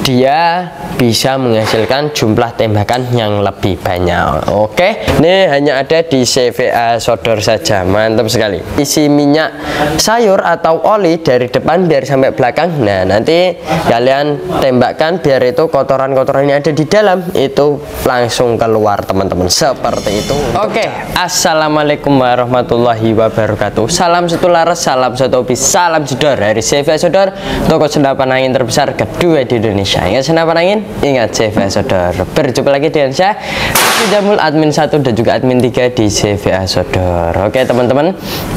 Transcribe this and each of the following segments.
dia bisa menghasilkan jumlah tembakan yang lebih banyak. Oke, ini hanya ada di CVA Sodor saja. Mantap sekali. Isi minyak sayur atau oli dari depan biar sampai belakang. Nah, nanti kalian tembakkan biar itu kotoran-kotoran yang ada di dalam itu langsung keluar, teman-teman. Seperti itu. Oke, assalamualaikum warahmatullahi wabarakatuh. Salam satu laras, salam satu hobi, salam jedor dari CVA Sodor, toko senapan angin terbesar kedua di Indonesia. Ingat senapan angin, ingat CVA Sodor. Berjumpa lagi dengan saya, Jamul, admin 1 dan juga admin 3 di CVA Sodor. Oke, teman-teman,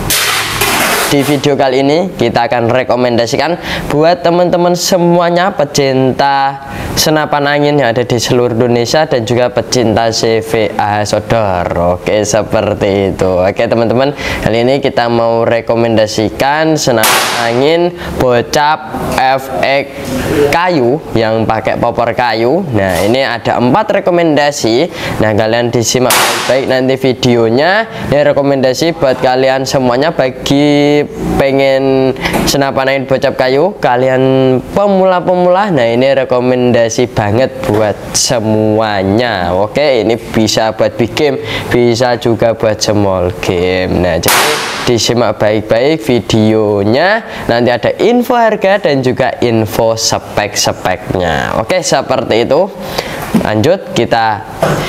di video kali ini kita akan rekomendasikan buat teman-teman semuanya pecinta senapan angin yang ada di seluruh Indonesia dan juga pecinta CVA Sodor. Oke, seperti itu. Oke, teman-teman, kali ini kita mau rekomendasikan senapan angin bocap FX kayu yang pakai popor kayu. Nah, ini ada 4 rekomendasi. Nah, kalian disimak baik-baik nanti videonya. Ini rekomendasi buat kalian semuanya, bagi pengen senapan angin bocap kayu, kalian pemula-pemula. Nah, ini rekomendasi banget buat semuanya. Oke, ini bisa buat big game, bisa juga buat small game. Nah, jadi disimak baik-baik videonya, nanti ada info harga dan juga info spek-speknya. Oke, seperti itu. Lanjut, kita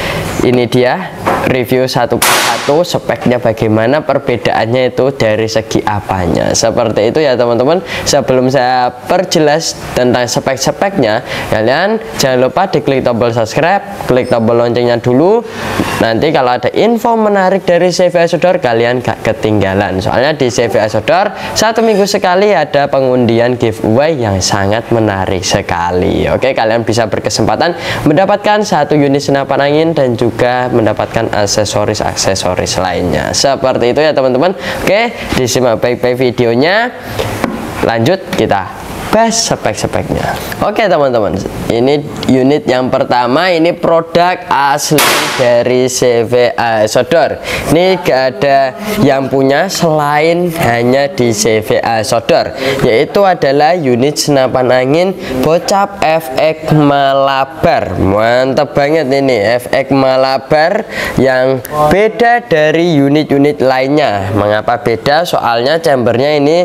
ini dia review satu persatu speknya, bagaimana perbedaannya itu dari segi apanya. Seperti itu ya, teman-teman. Sebelum saya perjelas tentang spek-speknya, kalian jangan lupa diklik tombol subscribe, klik tombol loncengnya dulu. Nanti kalau ada info menarik dari CVA Sodor, kalian gak ketinggalan. Soalnya di CVA Sodor 1 minggu sekali ada pengundian giveaway yang sangat menarik sekali. Oke, kalian bisa berkesempatan mendapatkan 1 unit senapan angin dan juga mendapatkan aksesoris lainnya. Seperti itu ya, teman-teman. Oke, disimak baik-baik videonya. Lanjut, kita bahas spek-speknya. Oke, teman-teman, ini unit yang pertama, ini produk asli dari CVA Sodor. Ini gak ada yang punya selain hanya di CVA Sodor, yaitu adalah unit senapan angin bocap FX Malabar. Mantap banget ini FX Malabar yang beda dari unit-unit lainnya. Mengapa beda? Soalnya chambernya ini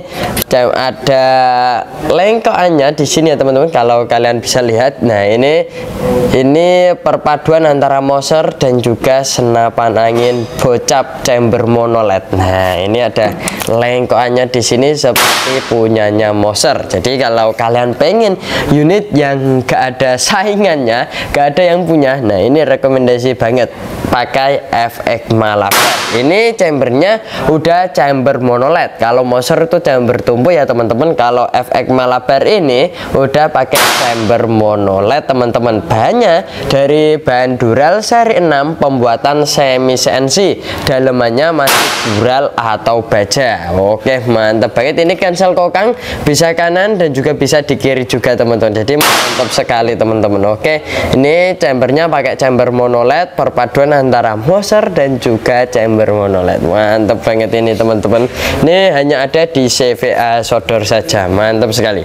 ada lengkoannya di sini ya, teman-teman. Kalau kalian bisa lihat, nah ini perpaduan antara Moser dan juga senapan angin bocap chamber monoled. Nah, ini ada lengkoannya di sini seperti punyanya Moser. Jadi kalau kalian pengen unit yang gak ada saingannya, gak ada yang punya, nah ini rekomendasi banget pakai FX Malabar. Ini chambernya udah chamber monoled. Kalau Moser itu chamber tumpu ya, teman-teman. Kalau FX Malabar ini udah pakai chamber monoled, teman-teman. Bahannya dari bahan dural seri 6 pembuatan semi CNC, dalemannya masih dural atau baja. Oke, mantap banget. Ini cancel kokang, bisa kanan dan juga bisa di kiri juga, teman-teman. Jadi mantap sekali, teman-teman. Oke, ini chambernya pakai chamber monoled, perpaduan antara Moser dan juga chamber monoled. Mantap banget ini, teman-teman. Ini hanya ada di CVA Sodor saja. Mantap sekali.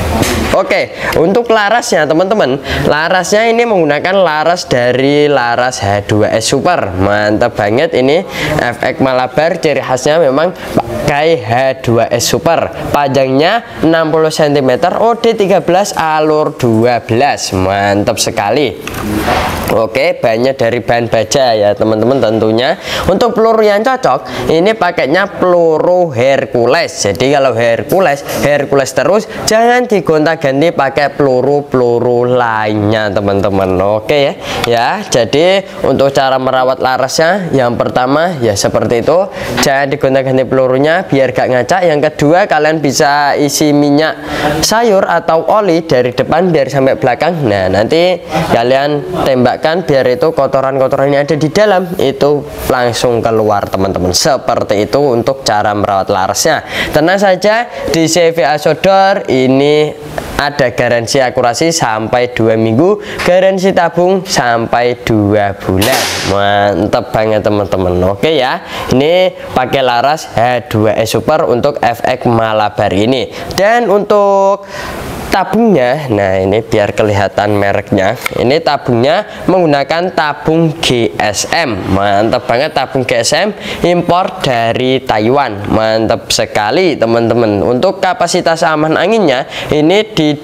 Oke, untuk larasnya, teman-teman, larasnya ini menggunakan laras dari laras H2S Super. Mantap banget ini FX Malabar, ciri khasnya memang pakai H2S Super. Panjangnya 60 cm, OD 13, alur 12. Mantap sekali. Oke, bahannya dari bahan baja ya, teman-teman. Tentunya untuk peluru yang cocok, ini pakainya peluru Hercules. Jadi kalau Hercules terus, jangan digonta-ganti pakai peluru-peluru lainnya, teman-teman. Oke ya. Jadi untuk cara merawat larasnya, yang pertama ya seperti itu, jangan digonta-ganti pelurunya biar gak ngacak. Yang kedua, kalian bisa isi minyak sayur atau oli dari depan biar sampai belakang. Nah, nanti kalian tembakkan biar itu kotoran-kotoran yang ada di dalam itu langsung keluar, teman-teman. Seperti itu untuk cara merawat larasnya. Tenang saja, di CVA Sodor ini ada garansi akurasi sampai 2 minggu, garansi tabung sampai 2 bulan. Mantap banget, teman-teman. Oke ya, ini pakai laras H2S Super untuk FX Malabar ini. Dan untuk tabungnya, nah ini biar kelihatan mereknya, ini tabungnya menggunakan tabung GSM. Mantap banget, tabung GSM impor dari Taiwan. Mantap sekali teman-teman. Untuk kapasitas aman anginnya ini di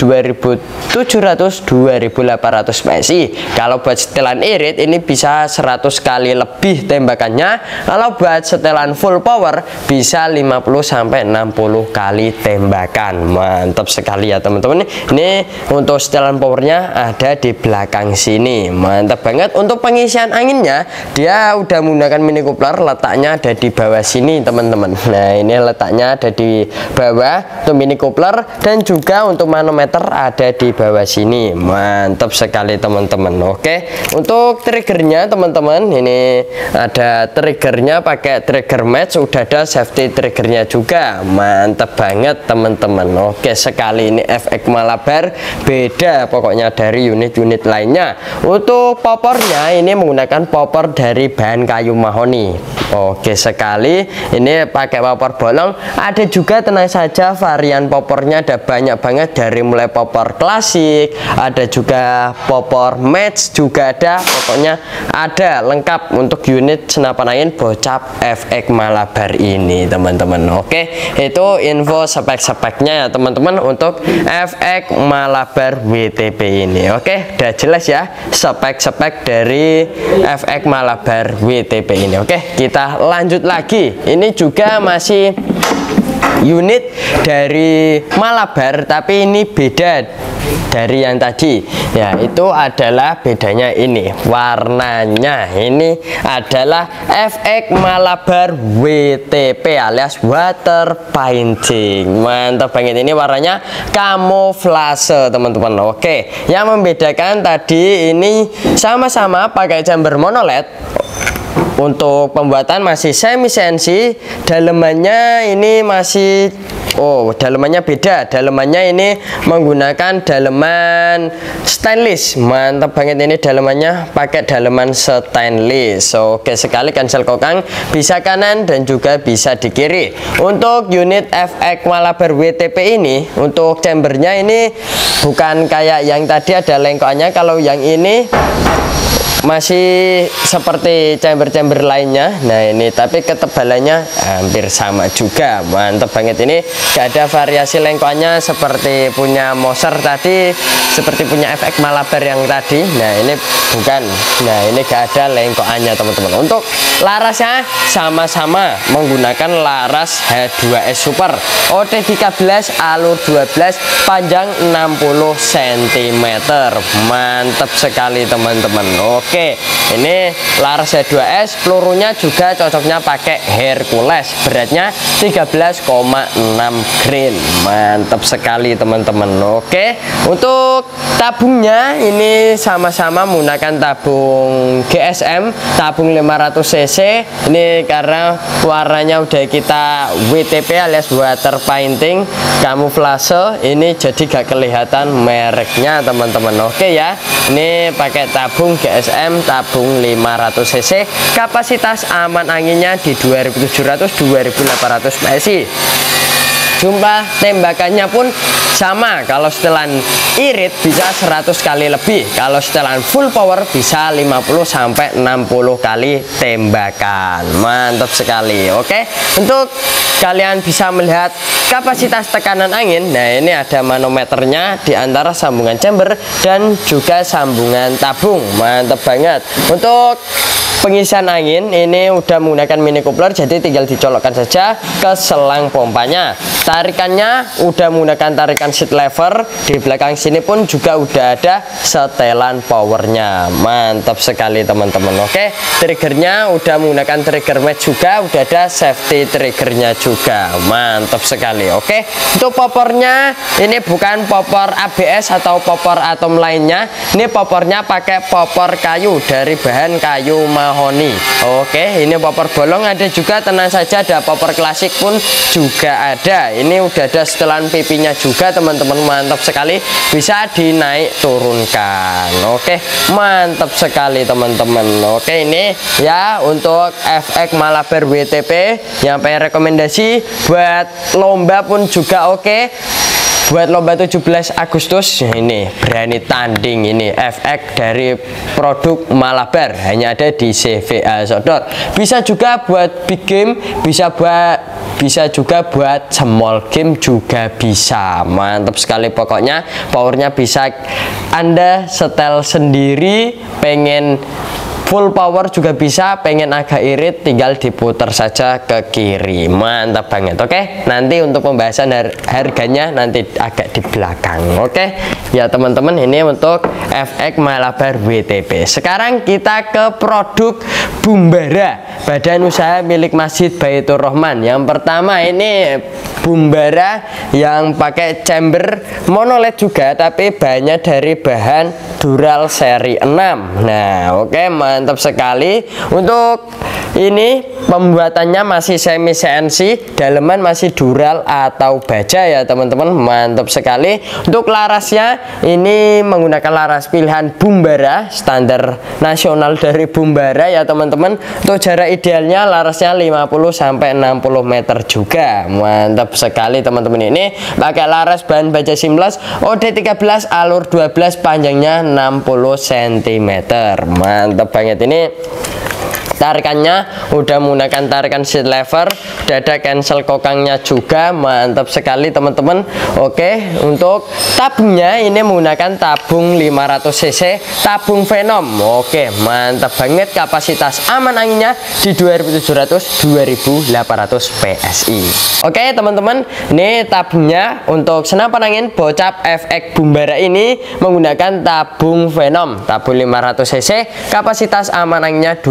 2700-2800 PSI. Kalau buat setelan irit ini bisa 100 kali lebih tembakannya. Kalau buat setelan full power bisa 50-60 kali tembakan. Mantap sekali ya teman-teman. Ini untuk setelan powernya ada di belakang sini. Mantap banget. Untuk pengisian anginnya dia udah menggunakan mini coupler, letaknya ada di bawah sini teman-teman. Nah ini letaknya ada di bawah untuk mini coupler, dan juga untuk manometer ada di bawah sini. Mantap sekali teman-teman. Oke, untuk triggernya teman-teman, ini ada triggernya pakai trigger match, udah ada safety triggernya juga. Mantap banget teman-teman. Oke sekali, ini FX Malabar beda pokoknya dari unit-unit lainnya. Untuk popornya ini menggunakan popor dari bahan kayu mahoni. Oke sekali, ini pakai popor bolong. Ada juga, tenang saja, varian popornya ada banyak banget, dari mulai popor klasik, ada juga popor match juga ada. Pokoknya ada lengkap untuk unit senapan angin Bocap FX Malabar ini teman-teman. Oke, itu info spek-speknya ya teman-teman untuk FX Malabar WTP ini. Oke, udah jelas ya spek-spek dari FX Malabar WTP ini. Oke, kita lanjut lagi. Ini juga masih unit dari Malabar, tapi ini beda dari yang tadi, yaitu adalah bedanya ini warnanya. Ini adalah FX Malabar WTP alias water painting. Mantap banget, ini warnanya kamuflase teman-teman. Oke, yang membedakan tadi ini sama-sama pakai chamber monoled. Untuk pembuatan masih semi CNC, dalemannya ini masih dalemannya beda. Dalemannya ini menggunakan daleman stainless. Mantap banget, ini dalemannya pakai daleman stainless. Oke sekali, cancel kokang bisa kanan dan juga bisa di kiri. Untuk unit FX Malabar WTP ini, untuk chambernya ini bukan kayak yang tadi ada lengkokannya. Kalau yang ini masih seperti chamber-chamber lainnya. Nah ini tapi ketebalannya hampir sama juga. Mantap banget, ini gak ada variasi lengkokannya seperti punya Moser tadi, seperti punya FX Malabar yang tadi. Nah ini bukan, nah ini gak ada lengkokannya teman-teman. Untuk larasnya sama-sama menggunakan laras H2S Super OT13 alur 12 panjang 60 cm. Mantap sekali teman-teman. Oke, ini laras H2S, pelurunya juga cocoknya pakai Hercules, beratnya 13,6 grain. Mantap sekali teman-teman. Oke, untuk tabungnya ini sama-sama menggunakan tabung GSM, tabung 500 cc. Ini karena warnanya udah kita WTP alias water painting kamuflase, ini jadi gak kelihatan mereknya teman-teman. Oke ya, ini pakai tabung GSM, tabung 500 cc, kapasitas aman anginnya di 2700-2800 PSI. Jumlah tembakannya pun sama, kalau setelan irit bisa 100 kali lebih, kalau setelan full power bisa 50-60 kali tembakan. Mantap sekali. Oke, untuk kalian bisa melihat kapasitas tekanan angin. Nah ini ada manometernya di antara sambungan chamber dan juga sambungan tabung. Mantap banget. Untuk pengisian angin ini udah menggunakan mini coupler, jadi tinggal dicolokkan saja ke selang pompanya. Tarikannya udah menggunakan tarikan seat lever. Di belakang sini pun juga udah ada setelan powernya. Mantap sekali teman-teman. Oke, triggernya udah menggunakan trigger match juga, udah ada safety triggernya juga. Mantap sekali. Oke, untuk popornya ini bukan popor ABS atau popor atom lainnya. Ini popornya pakai popor kayu dari bahan kayu mahoni. Oke, ini popor bolong ada juga, tenang saja, ada popor klasik pun juga ada. Ini udah ada setelan pipinya juga teman-teman. Mantap sekali, bisa dinaik turunkan. Oke, mantap sekali teman-teman. Oke, ini ya untuk FX Malabar WTP yang pengen rekomendasi buat lomba pun juga oke. buat lomba 17 Agustus ini berani tanding, ini FX dari produk Malabar hanya ada di CVA Sodor. Bisa juga buat big game, bisa juga buat small game juga bisa. Mantap sekali, pokoknya powernya bisa Anda setel sendiri, pengen full power juga bisa, pengen agak irit tinggal diputar saja ke kiri. Mantap banget. Oke, nanti untuk pembahasan harganya nanti agak di belakang. Oke ya teman-teman, ini untuk FX Malabar WTP. Sekarang kita ke produk Bumbara, badan usaha milik Masjid Baitur Rahman. Yang pertama ini Bumbara yang pakai chamber monoled juga, tapi banyak dari bahan dural seri 6. Nah oke, mantap sekali. Untuk ini pembuatannya masih semi CNC, daleman masih dural atau baja ya teman-teman. Mantap sekali. Untuk larasnya ini menggunakan laras pilihan Bumbara, standar nasional dari Bumbara ya teman-teman. Untuk jarak idealnya larasnya 50-60 meter juga. Mantap sekali teman-teman, ini pakai laras bahan baja seamless OD13 alur 12, panjangnya 60 cm. Mantap banget. Ini tarikannya udah menggunakan tarikan seat lever, dada cancel kokangnya juga. Mantap sekali teman-teman. Oke, untuk tabungnya ini menggunakan tabung 500 cc tabung Venom. Oke, mantap banget. Kapasitas aman anginnya di 2700-2800 PSI. Oke teman-teman, ini tabungnya. Untuk senapan angin Bocap FX Bumbara ini menggunakan tabung Venom, tabung 500 cc, kapasitas aman anginnya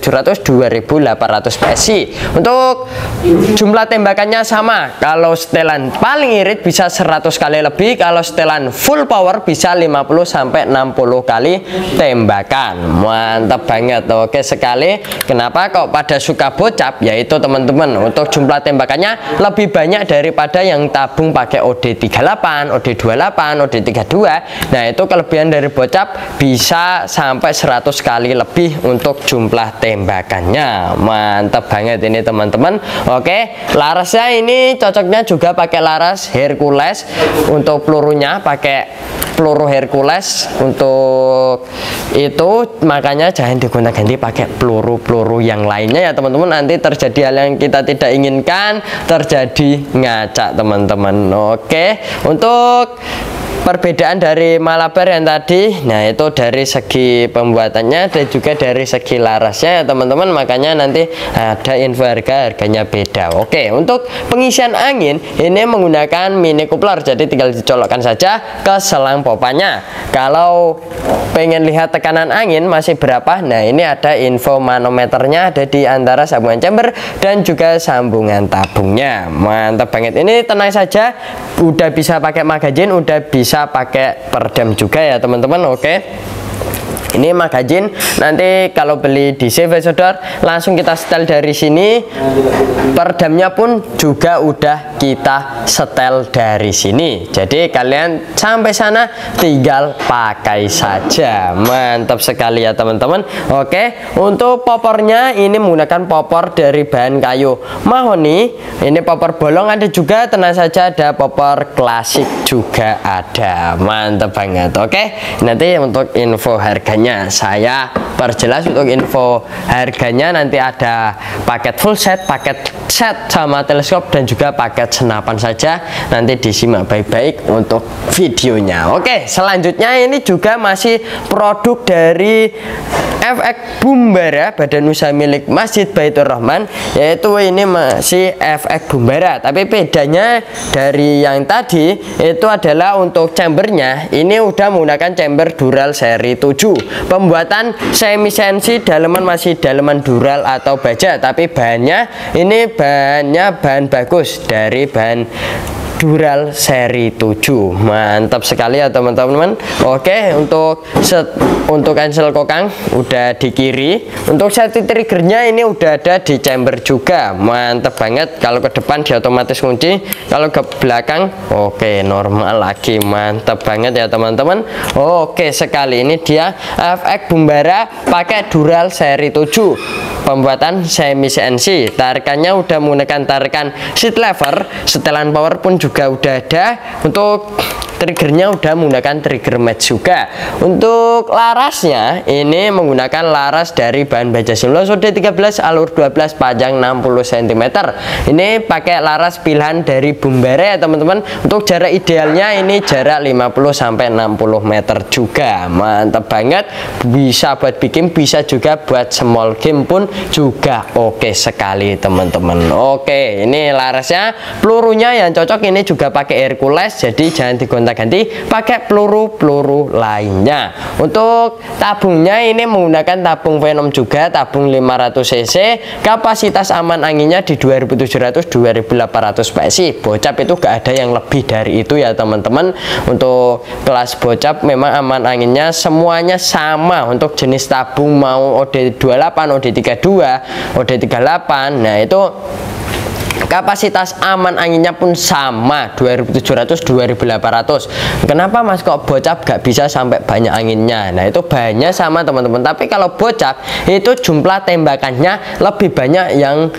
2700-2800 PSI. Untuk jumlah tembakannya sama, kalau setelan paling irit bisa 100 kali lebih, kalau setelan full power bisa 50-60 kali tembakan. Mantap banget. Oke sekali. Kenapa kok pada suka Bocap? Yaitu teman-teman, untuk jumlah tembakannya lebih banyak daripada yang tabung pakai OD38, OD28, OD32. Nah itu kelebihan dari Bocap, bisa sampai 100 kali lebih untuk jumlah tembakannya. Mantap banget ini teman-teman. Oke, larasnya ini cocoknya juga pakai laras Hercules. Untuk pelurunya pakai peluru Hercules. Untuk itu makanya jangan digunakan pakai peluru-peluru yang lainnya ya teman-teman. Nanti terjadi hal yang kita tidak inginkan, terjadi ngacak teman-teman. Oke, untuk perbedaan dari Malabar yang tadi, nah itu dari segi pembuatannya dan juga dari segi larasnya ya teman-teman. Makanya nanti ada info harganya beda. Oke, untuk pengisian angin ini menggunakan mini coupler, jadi tinggal dicolokkan saja ke selang popanya. Kalau pengen lihat tekanan angin masih berapa, nah ini ada info manometernya, ada di antara sambungan chamber dan juga sambungan tabungnya. Mantap banget. Ini tenang saja, udah bisa pakai magazine, udah bisa pakai peredam juga ya teman-teman. Oke, ini magazine nanti kalau beli di CVA Sodor langsung kita setel dari sini. Peredamnya pun juga udah kita setel dari sini, jadi kalian sampai sana tinggal pakai saja. Mantap sekali ya teman-teman. Oke, untuk popornya ini menggunakan popor dari bahan kayu mahoni. Ini popor bolong ada juga, tenang saja ada popor klasik juga ada. Mantap banget. Oke, nanti untuk info harganya saya perjelas. Untuk info harganya nanti ada paket full set, paket set sama teleskop, dan juga paket senapan saja. Nanti disimak baik-baik untuk videonya. Oke, selanjutnya ini juga masih produk dari FX Bumbara, badan usaha milik Masjid Baitur Rahman, yaitu ini masih FX Bumbara, tapi bedanya dari yang tadi itu adalah untuk chambernya ini udah menggunakan chamber dural seri 7. Pembuatan semi CNC, daleman masih daleman dural atau baja, tapi bahannya ini bahan bagus dari bahan dural seri 7. Mantap sekali ya teman-teman. Oke, untuk cancel kokang udah di kiri. Untuk safety triggernya ini udah ada di chamber juga. Mantap banget. Kalau ke depan dia otomatis kunci, kalau ke belakang oke normal lagi. Mantap banget ya teman-teman. Oke sekali, ini dia FX Bumbara pakai dural seri 7. pembuatan semi CNC. Tarikannya udah menggunakan tarikan seat lever, setelan power pun juga udah ada. Untuk triggernya udah menggunakan trigger match juga. Untuk larasnya ini menggunakan laras dari bahan baja Simlons OD13 alur 12 panjang 60 cm. Ini pakai laras pilihan dari Bumbare ya teman-teman. Untuk jarak idealnya ini jarak 50 sampai 60 meter juga. Mantap banget, bisa buat bikin, bisa juga buat small game pun juga oke sekali teman-teman. Oke, ini larasnya, pelurunya yang cocok ini juga pakai Hercules, jadi jangan digonta-ganti pakai peluru lainnya. Untuk tabungnya ini menggunakan tabung Venom juga, tabung 500 cc, kapasitas aman anginnya di 2700-2800 PSI. Bocap itu gak ada yang lebih dari itu ya teman-teman. Untuk kelas bocap memang aman anginnya semuanya sama. Untuk jenis tabung mau OD28, OD32, OD38, nah itu kapasitas aman anginnya pun sama 2700-2800. Kenapa mas kok bocap gak bisa sampai banyak anginnya? Nah itu bahannya sama teman-teman, tapi kalau bocap itu jumlah tembakannya lebih banyak yang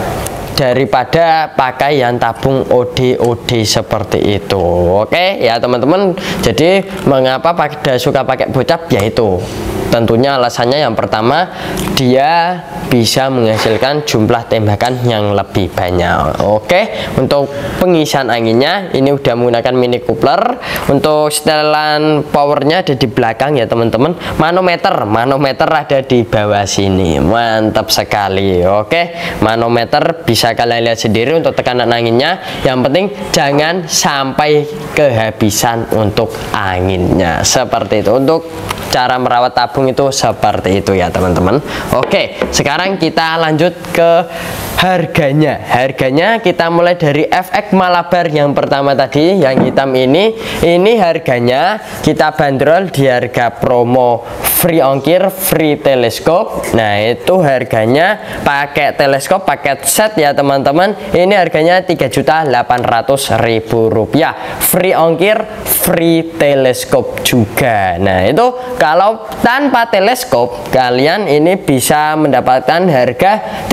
daripada pakai yang tabung OD seperti itu. Oke ya teman-teman, jadi mengapa pada suka pakai bocap, yaitu tentunya alasannya yang pertama, dia bisa menghasilkan jumlah tembakan yang lebih banyak. Oke, untuk pengisian anginnya ini udah menggunakan mini coupler. Untuk setelan powernya ada di belakang ya teman-teman. Manometer ada di bawah sini. Mantap sekali. Oke, manometer bisa kalian lihat sendiri untuk tekanan anginnya. Yang penting jangan sampai kehabisan untuk anginnya. Seperti itu. Untuk cara merawat tabung itu seperti itu ya teman-teman. Oke, sekarang kita lanjut ke harganya. Harganya kita mulai dari FX Malabar yang pertama tadi, yang hitam ini harganya kita bandrol di harga promo free ongkir, free teleskop. Nah itu harganya pakai teleskop paket set ya teman-teman, ini harganya Rp3.800.000, free ongkir, free teleskop juga. Nah itu kalau tanpa teleskop kalian ini bisa mendapatkan harga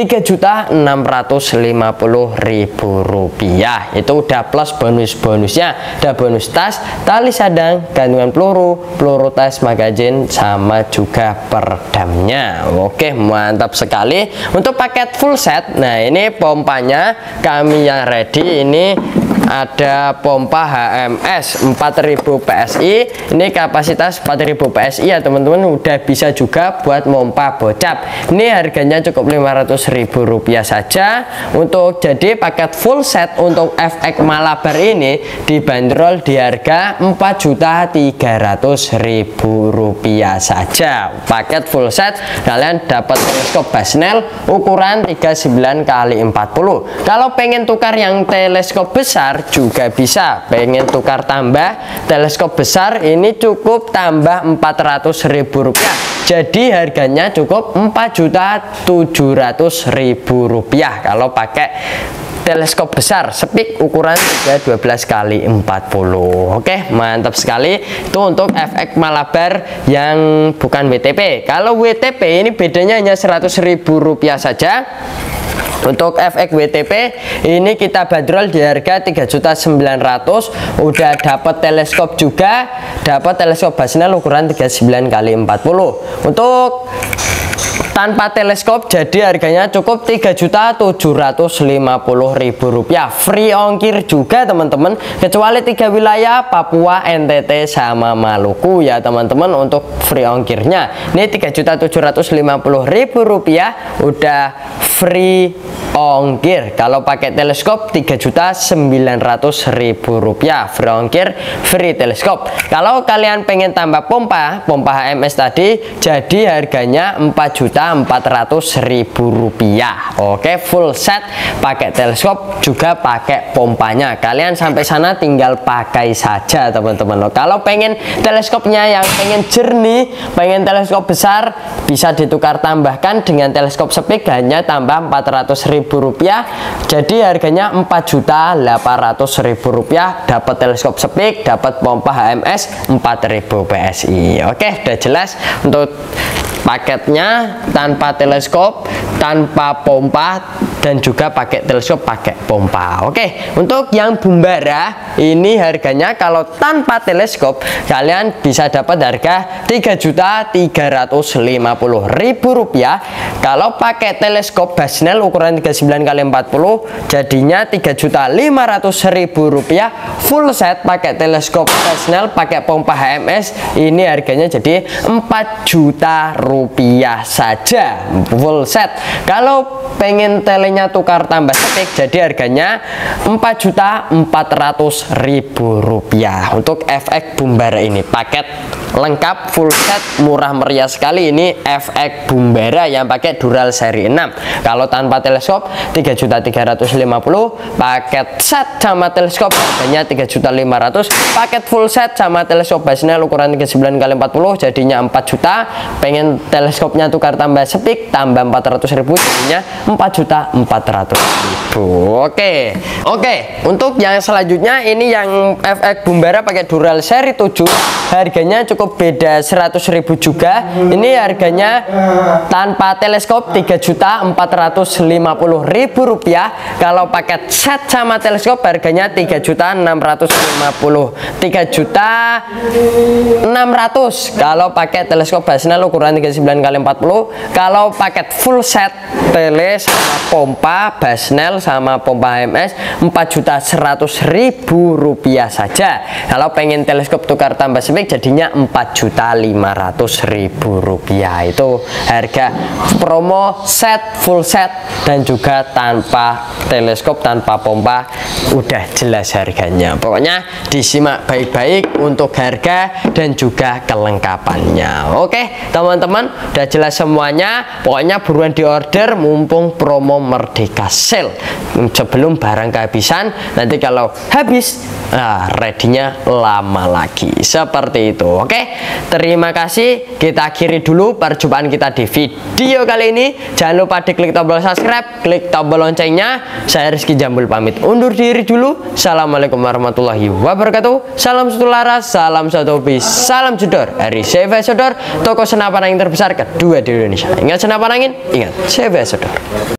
Rp3.650.000. Itu udah plus bonus-bonusnya, ada bonus tas, tali sadang, gantungan peluru tas, magazin, sama juga peredamnya. Oke, mantap sekali. Untuk paket full set, nah ini pompanya kami yang ready, ini ada pompa HMS 4000 PSI. Ini kapasitas 4000 PSI ya teman-teman, udah bisa juga buat pompa bocap. Ini harganya cukup Rp500.000 saja. Untuk jadi paket full set untuk FX Malabar ini dibanderol di harga Rp4.300.000 saja. Paket full set kalian dapat teleskop Basnel ukuran 39x40. Kalau pengen tukar yang teleskop besar juga bisa. Pengen tukar tambah teleskop besar ini cukup tambah Rp400.000. Jadi harganya cukup Rp4.700.000 kalau pakai teleskop besar sepik ukuran 12x40. Oke, mantap sekali. Itu untuk FX Malabar yang bukan WTP. Kalau WTP ini bedanya hanya Rp100.000 saja. Untuk FX WTP ini kita bandrol di harga Rp3.900.000. Udah dapat teleskop juga, dapat teleskop Basnel ukuran 39x40. Untuk tanpa teleskop jadi harganya cukup Rp3.750.000, free ongkir juga teman-teman, kecuali 3 wilayah Papua, NTT sama Maluku ya teman-teman. Untuk free ongkirnya ini Rp3.750.000 udah free ongkir. Kalau pakai teleskop Rp3.900.000, free ongkir, free teleskop. Kalau kalian pengen tambah pompa HMS tadi, jadi harganya Rp4.400.000. Oke, full set pakai teleskop juga pakai pompanya. Kalian sampai sana tinggal pakai saja teman-teman. Kalau pengen teleskopnya yang pengen jernih, pengen teleskop besar, bisa ditukar tambahkan dengan teleskop sepik, hanya tambah Rp400.000. Jadi harganya Rp4.800.000, dapat teleskop sepik, dapat pompa HMS 4000 PSI. Oke, udah jelas. Untuk paketnya tanpa teleskop, tanpa pompa, dan juga pakai teleskop, pakai pompa. Oke, untuk yang Bumbara ini harganya kalau tanpa teleskop kalian bisa dapat harga Rp3.350.000. Kalau pakai teleskop Basnel ukuran 39x40 jadinya Rp3.500.000. Full set pakai teleskop Basnel pakai pompa HMS ini harganya jadi Rp4 juta saja full set. Kalau pengen telenya tukar tambah stick jadi harganya Rp4.400.000 untuk FX Bumbara ini. Paket lengkap full set murah meriah sekali ini FX Bumbara yang pakai Dural seri 6. Kalau tanpa teleskop Rp3.350.000, paket set sama teleskop harganya Rp3.500.000, paket full set sama teleskop Basnel ukuran 39x40 jadinya Rp4 juta. Pengen teleskopnya tukar tambah speak tambah Rp400.000 jadinya Rp4.400.000. Oke, untuk yang selanjutnya ini yang FX Bumbara pakai Dural seri 7, harganya cukup beda Rp100.000 juga. Ini harganya tanpa teleskop Rp3.450.000. Kalau paket set sama teleskop harganya Rp3.600.000. Kalau pakai teleskop Basnel ukuran 39x40. Kalau paket full set tele sama pompa Basnel sama pompa HMS Rp4.100.000 saja. Kalau pengen teleskop tukar tambah speak jadinya Rp4.500.000. Itu harga promo set full set dan juga tanpa teleskop tanpa pompa, udah jelas harganya. Pokoknya disimak baik-baik untuk harga dan juga kelengkapannya. Oke teman-teman, udah jelas semuanya. Pokoknya buruan diorder mumpung promo Merdeka Sale sebelum barang kehabisan. Nanti kalau habis ready-nya lama lagi seperti itu. Oke, terima kasih. Kita akhiri dulu perjumpaan kita di video kali ini. Jangan lupa diklik tombol subscribe, klik tombol loncengnya. Saya Rizky Jambul pamit undur diri dulu. Assalamualaikum warahmatullahi wabarakatuh. Salam satu laras, salam satu hobi, salam jedor dari CV Sodor, toko senapan angin terbesar kedua di Indonesia. Ingat senapan angin, ingat CV Sodor.